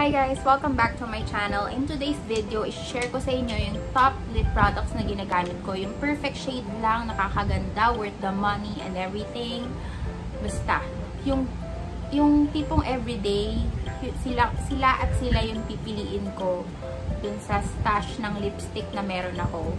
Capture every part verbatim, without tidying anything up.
Hi guys! Welcome back to my channel. In today's video, i-share ko sa inyo yung top lip products na ginagamit ko. Yung perfect shade lang, nakakaganda, worth the money and everything. Basta, yung, yung tipong everyday, sila, sila at sila yung pipiliin ko dun sa stash ng lipstick na meron ako.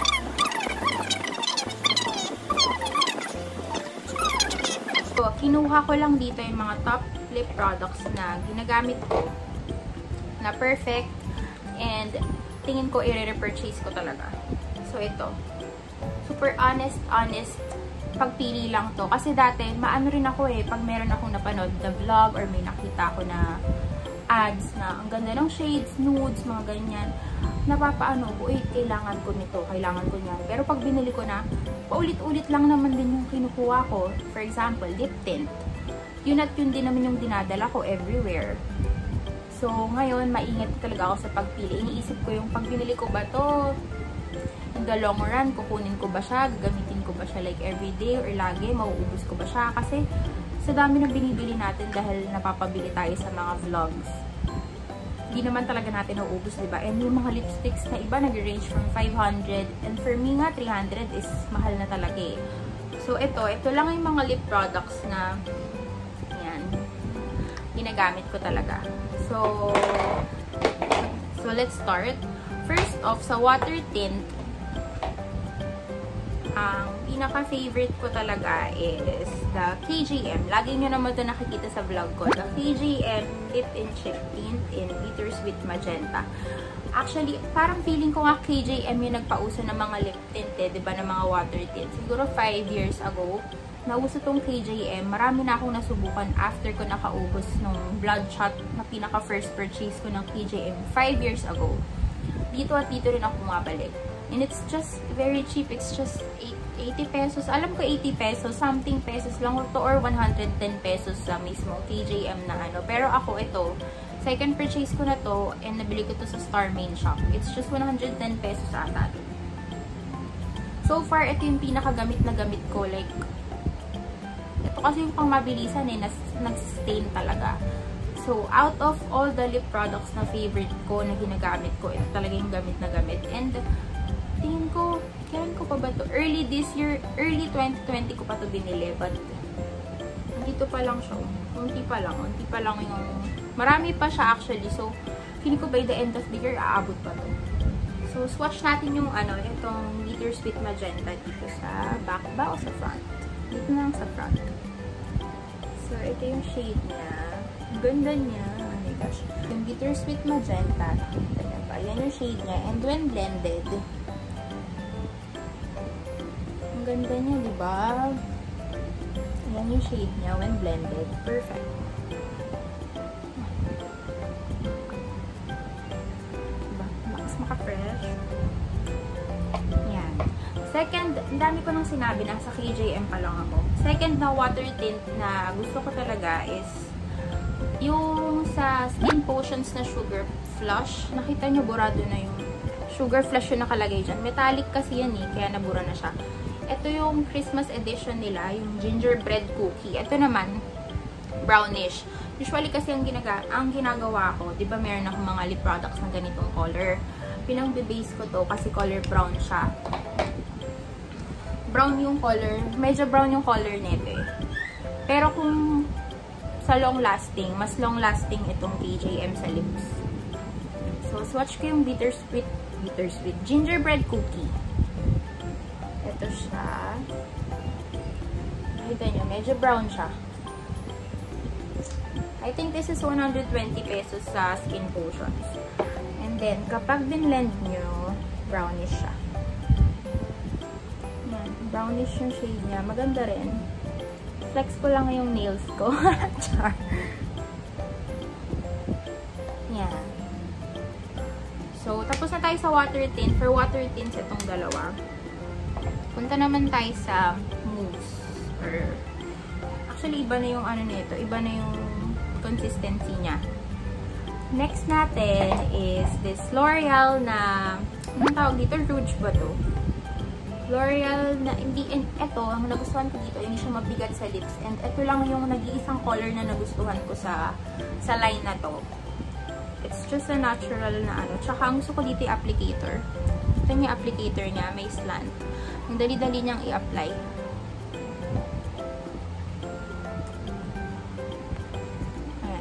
So, kinuha ko lang dito yung mga top lip products na ginagamit ko na perfect and tingin ko i-repurchase ko talaga. So, ito. Super honest, honest pagpili lang to. Kasi dati, maano rin ako eh, pag meron akong napanood na vlog or may nakita ko na ads na ang ganda ng shades, nudes, mga ganyan, napapaano ko, eh, kailangan ko nito, kailangan ko niyan. Pero pag binili ko na, paulit-ulit lang naman din yung kinukuha ko. For example, lip tint. Yun at yun din naman yung dinadala ko everywhere. So, ngayon, maingat talaga ako sa pagpili. Iniisip ko yung pag binili ko ba to in the long run, kukunin ko ba siya, gagamitin ko ba siya like everyday or lagi, mauubos ko ba siya. Kasi sa dami ng binibili natin dahil napapabili tayo sa mga vlogs, hindi naman talaga natin nauubos, diba? And yung mga lipsticks na iba nag-range from five hundred and for me nga, three hundred is mahal na talaga eh. So, ito, ito lang yung mga lip products na yan, ginagamit ko talaga. So, so let's start. First off, sa water tint, ang pinaka-favorite ko talaga is the K J M. Lagi nyo naman ito nakikita sa vlog ko. The K J M Lip and Cheek Tint in Bittersweet Magenta. Actually, parang feeling ko nga K J M yung nagpauso ng mga lip tint eh, diba, ng mga water tint. Siguro five years ago, nauso tong K J M. Marami na akong nasubukan after ko nakaubos nung Bloodshot na pinaka-first purchase ko ng K J M five years ago. Dito at dito rin ako bumabalik. And it's just very cheap. It's just eighty pesos. Alam ko eighty pesos. Something pesos lang to or one hundred ten pesos sa mismo K J M na ano. Pero ako ito, second purchase ko na to and nabili ko to sa Star Main Shop. It's just one hundred ten pesos ata. So far, ito yung pinakagamit na gamit ko. Like, ito kasi yung pang mabilisan eh, nag-stain talaga. So, out of all the lip products na favorite ko na ginagamit ko, ito talaga yung gamit na gamit. And, tingin ko, kailan ko pa ba to? Early this year, early twenty twenty ko pa to binili. But, dito pa lang siya. Unti pa lang. Unti pa lang yung, marami pa siya actually. So, feeling ko by the end of the year, aabot pa to. So, swatch natin yung ano, itong Bittersweet Magenta dito sa back ba o sa front? Dito na lang sa front. So, ito yung shade niya. Ganda niya. Oh my gosh. Yung Bittersweet Magenta. Nakita niya ba? Yan yung shade niya. And when blended, ang ganda niya, diba? Yan yung shade niya when blended. Perfect. Diba? Mas maka-fresh. Yan. Second, ang dami ko nang sinabi na sa K J M pa lang ako. Second na water tint na gusto ko talaga is yung sa Skin Potions na Sugar Flush. Nakita nyo, burado na yung Sugar Flush yung nakalagay dyan. Metallic kasi yan eh, kaya nabura na siya. Ito yung Christmas edition nila, yung Gingerbread Cookie. Ito naman, brownish. Usually kasi ang, ginaga ang ginagawa ko, di ba meron akong mga lip products na ganitong color. Pinang-base ko to kasi color brown siya. Brown yung color. Medyo brown yung color nito eh. Pero kung sa long lasting, mas long lasting itong K J M sa lips. So, swatch ko yung Bittersweet, Bittersweet Gingerbread Cookie. Ito siya. Nakita nyo, medyo brown siya. I think this is one hundred twenty pesos sa Skin Potions. And then, kapag binlend nyo, brownish siya. Yan, brownish yung shade niya. Maganda rin. Flex ko lang yung nails ko. Char. Yan. So, tapos na tayo sa water tint. For water tints, itong dalawa. Punta naman tayo sa mousse. Or, actually, iba na yung ano nito. Iba na yung consistency niya. Next natin is this L'Oreal na, anong tawag dito? Rouge ba to? L'Oreal na, hindi, and ito, ang nagustuhan ko dito, hindi siya mabigat sa lips. And ito lang yung nag-iisang color na nagustuhan ko sa, sa line na to. just a natural na ano. Tsaka ang gusto ko dito yung applicator. Ito yung applicator niya, may slant. Ang dali-dali niyang i-apply. Ayan.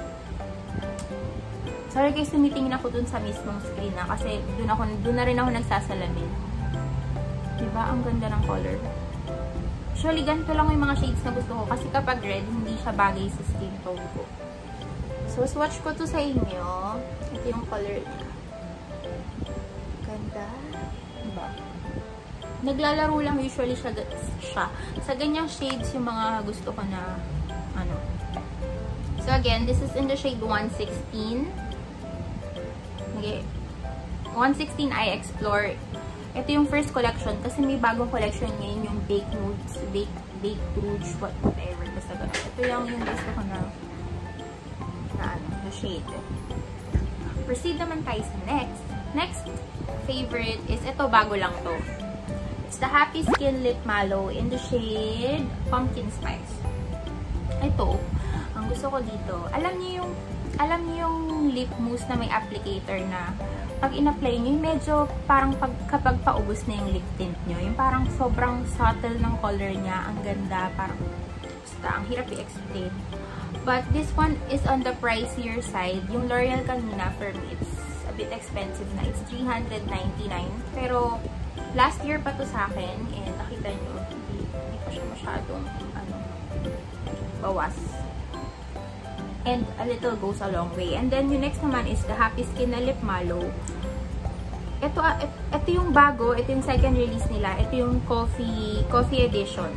Sorry guys, tumitingin ako dun sa mismong screen na kasi dun, ako, dun na rin ako nagsasalamin. Diba? Ang ganda ng color. Actually, ganito lang yung mga shades na gusto ko kasi kapag red, hindi siya bagay sa skin tone ko. So, swatch ko to sa inyo. Ito yung color niya. Ganda. Diba? Naglalaro lang usually siya, siya. Sa ganyang shades yung mga gusto ko na ano. So, again, this is in the shade one sixteen. Okay. one sixteen I Explore. Ito yung first collection kasi may bagong collection ngayon yung Baked Nudes, Baked, Baked Rouge, whatever. Basta ganun. Ito yung yung gusto ko na na ano, na shade. Proceed naman tayo sa next. Next favorite is ito, bago lang to. It's the Happy Skin Lip Mallow in the shade Pumpkin Spice. Ito, ang gusto ko dito, alam niyo yung alam niyo yung lip mousse na may applicator na pag in-apply nyo, medyo parang pag, kapag paubos na yung lip tint nyo, yung parang sobrang subtle ng color niya, ang ganda, parang basta, ang hirap i-explain. But this one is on the pricier side. Yung L'Oreal kanina, for me, it's a bit expensive na. It's three hundred ninety-nine. Pero, last year pa to sa akin, and nakita nyo, hindi, hindi pa siya masyadong, ano, bawas. And a little goes a long way. And then, yung next naman is the Happy Skin na Lip Mallow. Ito, ito yung bago, ito yung second release nila. Ito yung coffee, coffee edition.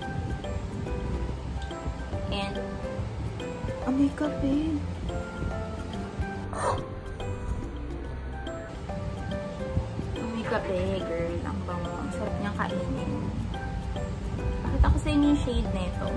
And, oh my God, babe. Oh my God, babe, girl. Ang bango. Ang sarap niyang kainin. Pakita ko sa inyo yung shade na ito.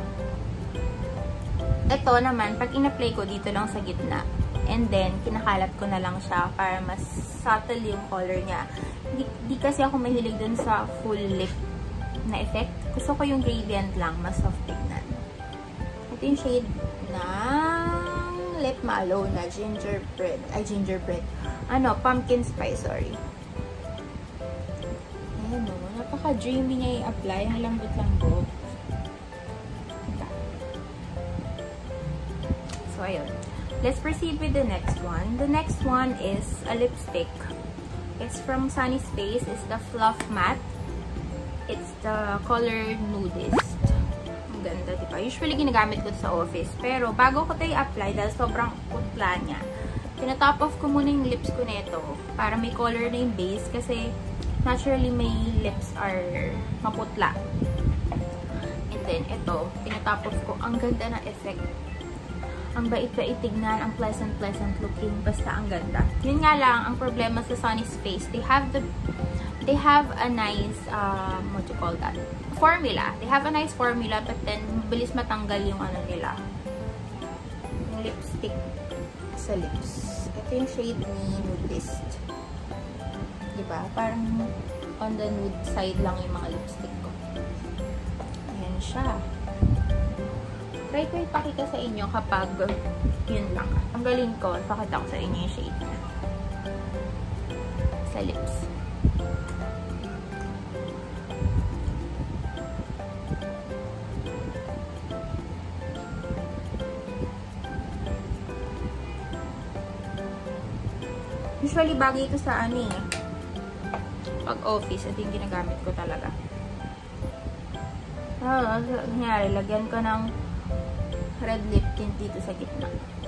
Ito naman, pag in-apply ko dito lang sa gitna, and then, kinakalat ko na lang siya para mas subtle yung color niya. Di, di kasi ako mahilig dun sa full lip na effect. Gusto ko yung gradient lang, mas soft tignan. Ito yung shade ng Lip Mallow na gingerbread. Ay, gingerbread. Ano, pumpkin spice, sorry. Ayan o, napaka-dreamy niya i-apply. Ang lambot-lambot. So, ayun. Let's proceed with the next one. The next one is a lipstick. It's from Sunny Space. It's the Fluff Matte. It's the color Nudist. Ang ganda, diba? Usually, ginagamit ko sa office. Pero, bago ko ito i-apply, dahil sobrang putla niya, pinatop off ko muna yung lips ko nito para may color na yung base. Kasi, naturally, my lips are maputla. And then, ito, pinatop off ko. Ang ganda ng effect. Ang bait-bait tignan, ang pleasant-pleasant looking, basta ang ganda. Yun nga lang, ang problema sa Sunny Space, they have the, they have a nice, um, what do you call that? Formula. They have a nice formula, but then, mabilis matanggal yung ano nila. Yung lipstick sa lips. Ito yung shade ni Nudist. Diba? Parang on the nude side lang yung mga lipstick ko. Ayan siya. Try ko ipakita sa inyo kapag yun lang. Ang galing ko, ipakita ko sa inyo yung shade na sa lips. Usually, bagay ito sa ano eh. Pag office, ito yung ginagamit ko talaga. Ah, nangyari, lagyan ko ng red lip tint dito sa gitna.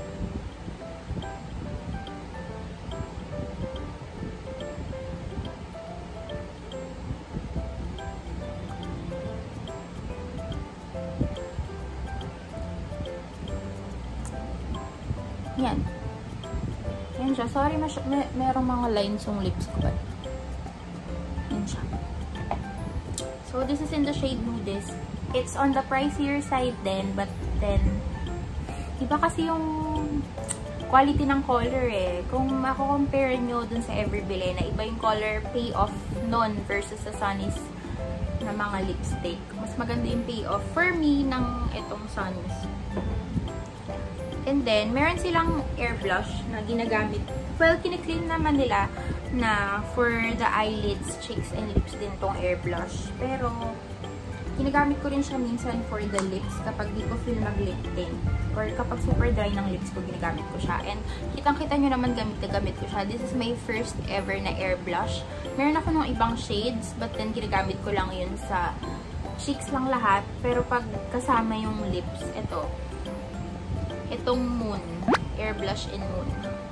Yan. Yan siya. Sorry, may, merong mga lines yung lips ko ba? Yan siya. So, this is in the shade Nudist. It's on the pricier side then, but then, iba kasi yung quality ng color eh. Kung mako-compare nyo dun sa Everbile na iba yung color payoff nun versus sa Sunny's na mga lipstick. Mas maganda yung payoff for me ng itong Sunny's. And then, meron silang air blush na ginagamit. Well, kiniklaim naman nila na for the eyelids, cheeks, and lips din tong air blush. Pero, ginagamit ko rin siya minsan for the lips kapag di ko feel mag-lip tint. Or kapag super dry ng lips ko, ginagamit ko siya. And kitang-kita nyo naman gamit na gamit ko siya. This is my first ever na air blush. Meron ako ng ibang shades, but then ginagamit ko lang yun sa cheeks lang lahat. Pero pag kasama yung lips, ito. Itong Moon. Air blush in Moon.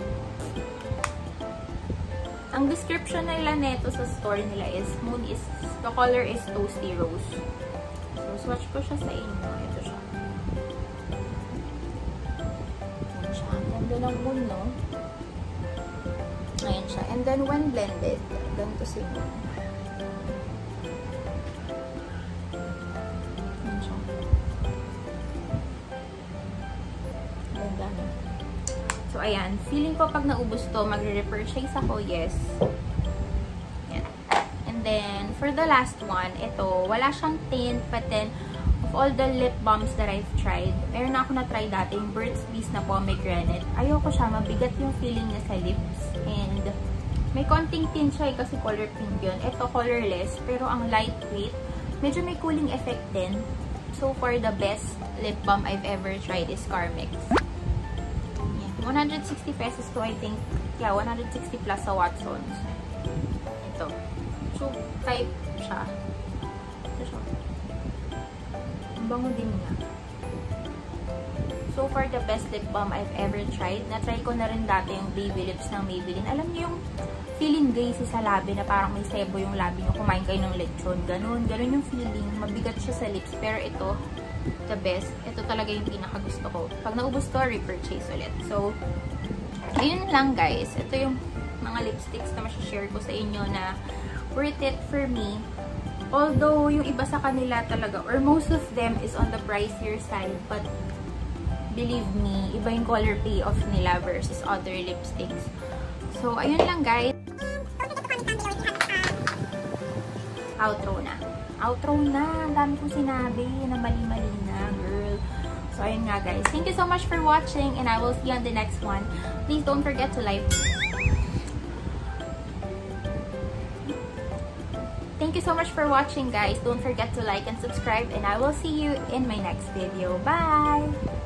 Ang description nila neto sa store nila is, Moon is, the color is Toasty Rose. So, swatch ko siya sa inyo. Ito siya. Ayan siya. Ang ganda ng Moon, no? Ayan siya. And then, when blended, ganito si Moon. Ayan siya. Ganda, no? So, ayan. Feeling ko pag naubos to, magre-repurchase ako, yes. Ayan. And then, for the last one, ito, wala siyang tint, but then, of all the lip balms that I've tried, meron na ako na-try dati, yung Burt's Bees na pomegranate. Ayoko siya, mabigat yung feeling niya sa lips. And, may konting tint siya, eh, kasi color pink yun. Ito, colorless, pero ang lightweight. Medyo may cooling effect din. So far, the best lip balm I've ever tried is Carmex. one hundred sixty pesos to, I think. Yeah, one hundred sixty plus sa Watsons. Ito. Tube type siya. Ito siya. Ang bango din niya. So far, the best lip balm I've ever tried. Na-try ko na rin dati yung Baby Lips ng Maybelline. Alam niyo yung feeling gazy sa labi na parang may sebo yung labi niyo. Kumain kayo ng lechon. Ganun. Ganun yung feeling. Mabigat siya sa lips. Pero ito, the best. Ito talaga yung pinakagusto ko. Pag naubos to, repurchase ulit. So, ayun lang guys. Ito yung mga lipsticks na masashare ko sa inyo na worth it for me. Although, yung iba sa kanila talaga, or most of them is on the pricier side. But, believe me, iba yung color payoff nila versus other lipsticks. So, ayun lang guys. Outro na. Outro na. Ang dami kong sinabi na mali-mali na, girl. So, ayun nga, guys. Thank you so much for watching and I will see you on the next one. Please don't forget to like. Thank you so much for watching, guys. Don't forget to like and subscribe and I will see you in my next video. Bye!